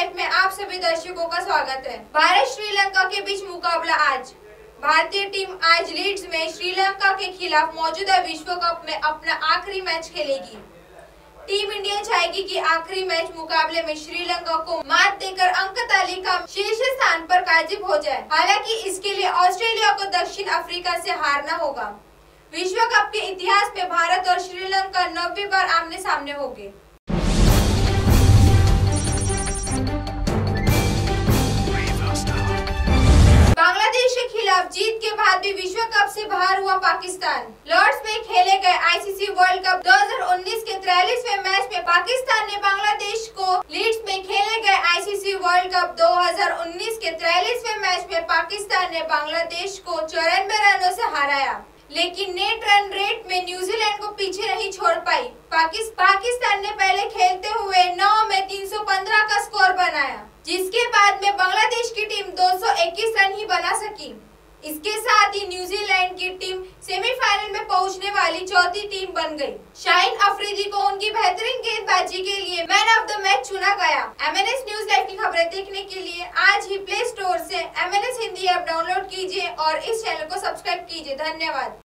Live में आप सभी दर्शकों का स्वागत है। भारत श्रीलंका के बीच मुकाबला आज। भारतीय टीम आज लीड्स में श्रीलंका के खिलाफ मौजूदा विश्व कप में अपना आखिरी मैच खेलेगी। टीम इंडिया चाहेगी कि आखिरी मैच मुकाबले में श्रीलंका को मात देकर अंक तालिका शीर्ष स्थान पर कायम हो जाए। हालांकि इसके लिए ऑस्ट्रेलिया को दक्षिण अफ्रीका से हारना होगा। विश्व कप के इतिहास में भारत और श्रीलंका 90 बार आमने सामने होंगे। बांग्लादेश के खिलाफ जीत के बाद भी विश्व कप से बाहर हुआ पाकिस्तान। लॉर्ड्स में खेले गए आईसीसी वर्ल्ड कप 2019 के 43वें मैच में पाकिस्तान ने बांग्लादेश को लीड्स में खेले गए आईसीसी वर्ल्ड कप 2019 के 43वें मैच में पाकिस्तान ने बांग्लादेश को 94 रनों से हराया, लेकिन नेट रन रेट में न्यूजीलैंड को पीछे नहीं छोड़ पाई। पाकिस्तान ने पहले खेलते हुए 9 में 315 का स्कोर बनाया, जिसके बाद में बांग्लादेश की टीम 221 रन ही बना सकी। इसके साथ ही न्यूजीलैंड की टीम सेमीफाइनल में पहुंचने वाली चौथी टीम बन गई। शाहीन अफरीदी को उनकी बेहतरीन गेंदबाजी के लिए मैन ऑफ द मैच चुना गया। एमएनएस न्यूज लाइव की खबरें देखने के लिए आज ही प्ले स्टोर से एमएनएस हिंदी ऐप डाउनलोड कीजिए और इस चैनल को सब्सक्राइब कीजिए। धन्यवाद।